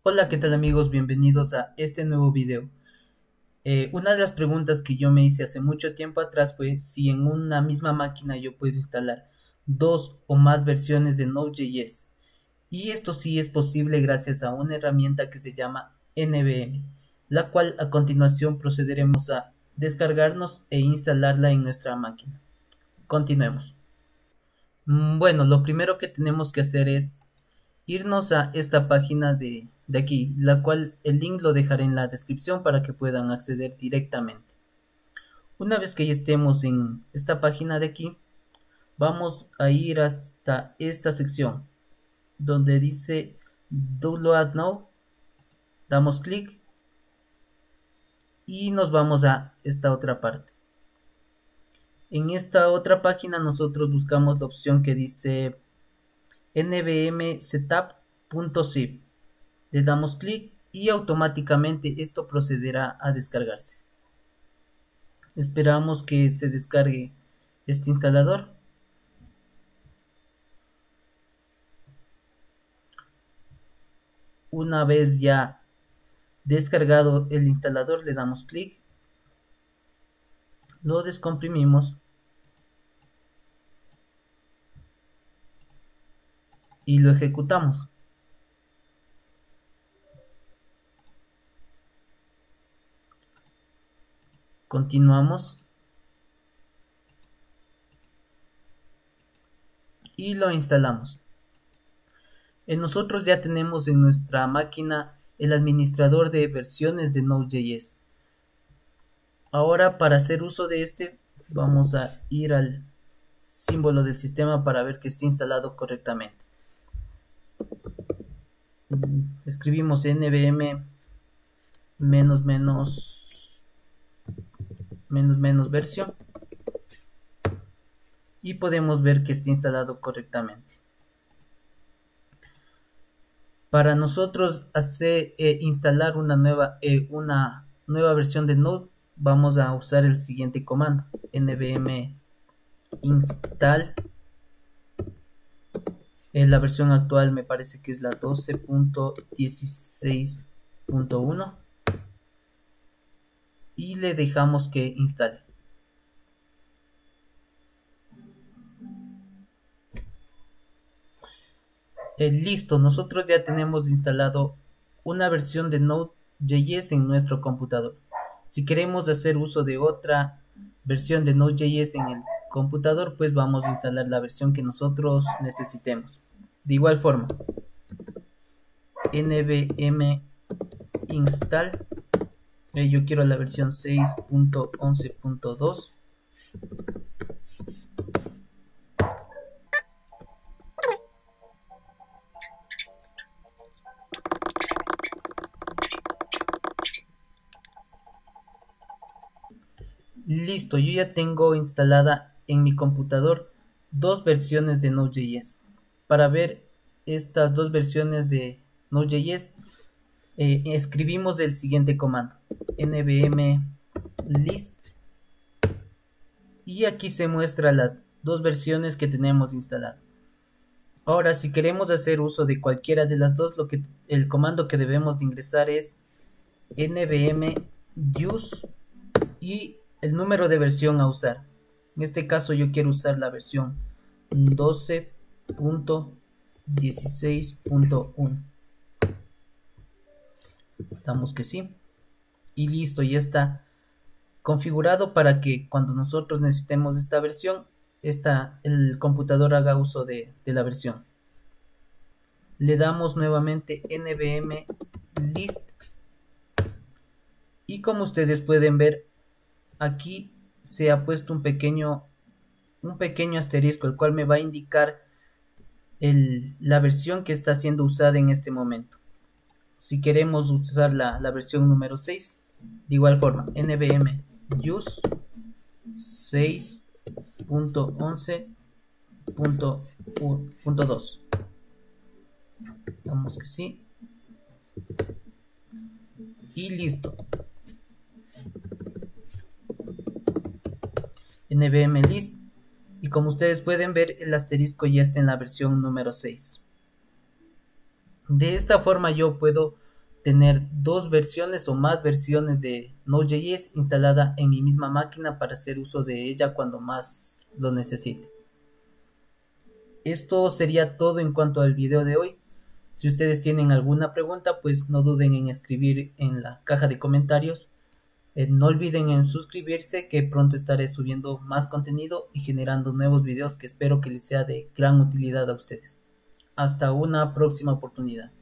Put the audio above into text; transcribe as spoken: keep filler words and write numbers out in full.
Hola, ¿qué tal amigos? Bienvenidos a este nuevo video. Eh, una de las preguntas que yo me hice hace mucho tiempo atrás fue si en una misma máquina yo puedo instalar dos o más versiones de Node.js. Y esto sí es posible gracias a una herramienta que se llama N V M, la cual a continuación procederemos a descargarnos e instalarla en nuestra máquina. Continuemos. Mm, Bueno, lo primero que tenemos que hacer es irnos a esta página de, de aquí, la cual el link lo dejaré en la descripción para que puedan acceder directamente. Una vez que ya estemos en esta página de aquí, vamos a ir hasta esta sección donde dice Download Now, damos clic y nos vamos a esta otra parte. En esta otra página nosotros buscamos la opción que dice nvmsetup.zip. Le damos clic y automáticamente esto procederá a descargarse. Esperamos que se descargue este instalador. Una vez ya descargado el instalador, le damos clic, lo descomprimimos y lo ejecutamos. Continuamos y lo instalamos. En nosotros ya tenemos en nuestra máquina el administrador de versiones de Node.js. Ahora, para hacer uso de este, vamos a ir al símbolo del sistema para ver que esté instalado correctamente. Escribimos nvm menos menos menos menos versión y podemos ver que está instalado correctamente. Para nosotros hacer eh, instalar una nueva eh, una nueva versión de Node, vamos a usar el siguiente comando: nvm install. Eh, la versión actual me parece que es la doce punto dieciséis punto uno y le dejamos que instale. Eh, listo, nosotros ya tenemos instalado una versión de Node.js en nuestro computador. Si queremos hacer uso de otra versión de Node.js en el computador, pues vamos a instalar la versión que nosotros necesitemos. De igual forma, nvm install, eh, yo quiero la versión seis punto once punto dos. Listo, yo ya tengo instalada en mi computador dos versiones de Node.js. Para ver estas dos versiones de Node.js, eh, escribimos el siguiente comando: nvm list, y aquí se muestran las dos versiones que tenemos instaladas. Ahora, si queremos hacer uso de cualquiera de las dos, lo que el comando que debemos de ingresar es nvm use y el número de versión a usar. En este caso yo quiero usar la versión doce punto dieciséis punto uno. Damos que sí y listo, ya está configurado para que cuando nosotros necesitemos esta versión, esta, el computador haga uso de, de la versión. Le damos nuevamente nvm list y como ustedes pueden ver, aquí se ha puesto un pequeño un pequeño asterisco, el cual me va a indicar el, la versión que está siendo usada en este momento. Si queremos usar la, la versión número seis, de igual forma, nvm use seis punto once punto dos. Damos que sí y listo. nvm list, y como ustedes pueden ver, el asterisco ya está en la versión número seis. De esta forma yo puedo tener dos versiones o más versiones de Node.js instalada en mi misma máquina para hacer uso de ella cuando más lo necesite. Esto sería todo en cuanto al video de hoy. Si ustedes tienen alguna pregunta, pues no duden en escribir en la caja de comentarios. Eh, no olviden en suscribirse, que pronto estaré subiendo más contenido y generando nuevos videos que espero que les sea de gran utilidad a ustedes. Hasta una próxima oportunidad.